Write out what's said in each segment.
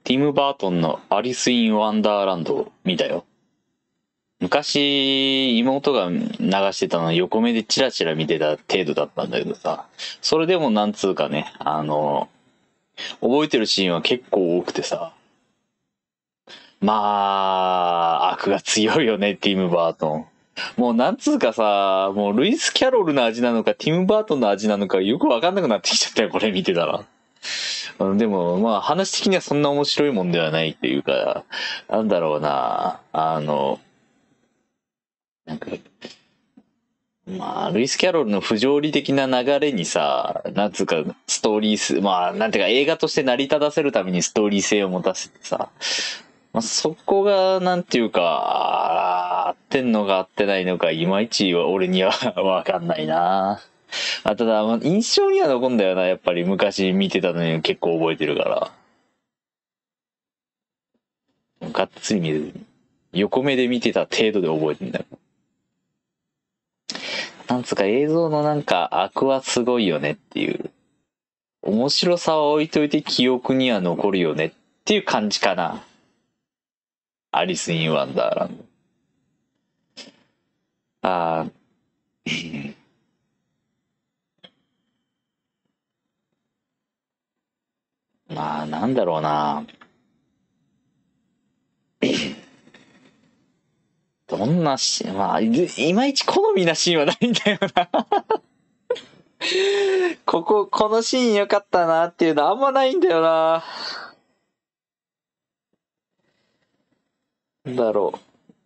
ティム・バートンのアリス・イン・ワンダーランドを見たよ。昔、妹が流してたの横目でチラチラ見てた程度だったんだけどさ、それでもなんつうかね、覚えてるシーンは結構多くてさ、まあ、悪が強いよね、ティム・バートン。もうなんつうかさ、もうルイス・キャロルの味なのか、ティム・バートンの味なのか、よくわかんなくなってきちゃったよ、これ見てたら。でも、まあ話的にはそんな面白いもんではないっていうか、なんだろうな、なんか、まあ、ルイス・キャロルの不条理的な流れにさ、なんつうか、ストーリース、まあ、なんていうか、映画として成り立たせるためにストーリー性を持たせてさ、まあ、そこが、なんていうか、合ってんのか合ってないのか、いまいち俺にはわかんないな。ただ、まあ、印象には残んだよな、やっぱり昔見てたのに結構覚えてるから。がっつり見る。横目で見てた程度で覚えてんだよ。なんつうか映像のなんかアクはすごいよねっていう。面白さは置いといて記憶には残るよねっていう感じかな。アリス・イン・ワンダーランド。あーまあなんだろうな。どんなシーン、まあ、いまいち好みなシーンはないんだよな。このシーン良かったなっていうのあんまないんだよな。なんだろ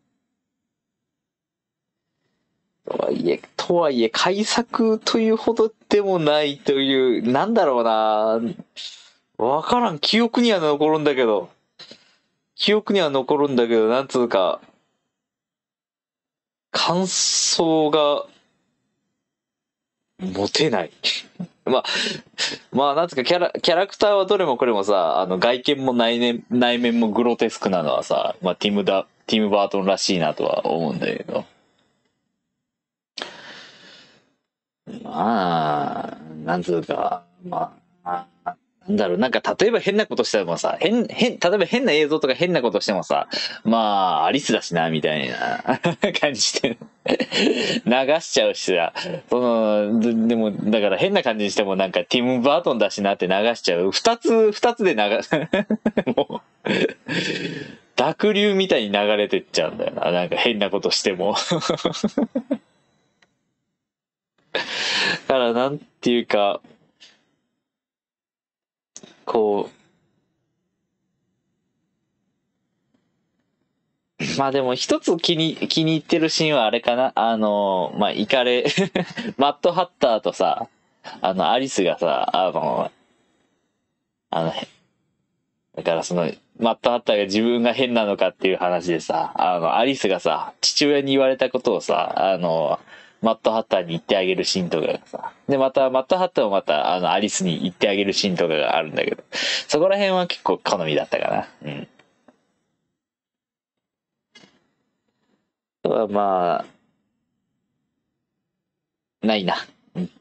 う。とはいえ、改作というほどでもないという、なんだろうな。わからん。記憶には残るんだけど。記憶には残るんだけど、なんつうか、感想が持てない。まあ、まあ、なんつうか、キャラクターはどれもこれもさ、外見も内面もグロテスクなのはさ、まあ、ティム・バートンらしいなとは思うんだけど。まあ、なんつうか、まあ、なんだろう、なんか例えば変なことしてもさ、例えば変な映像とか変なことしてもさ、まあ、アリスだしな、みたいな感じで流しちゃうしさ、でも、だから変な感じにしてもなんかティム・バートンだしなって流しちゃう。二つでもう、濁流みたいに流れてっちゃうんだよな。なんか変なことしてもだからなんていうか、こまあでも一つ気に入ってるシーンはあれかな。まあ、イカレ、マットハッターとさ、アリスがさ、あの、だからマットハッターが自分が変なのかっていう話でさ、アリスがさ、父親に言われたことをさ、マットハッターに言ってあげるシーンとかがさ、で、また、マットハッターもまた、アリスに言ってあげるシーンとかがあるんだけど、そこら辺は結構好みだったかな。うん。あとはまあ、ないな。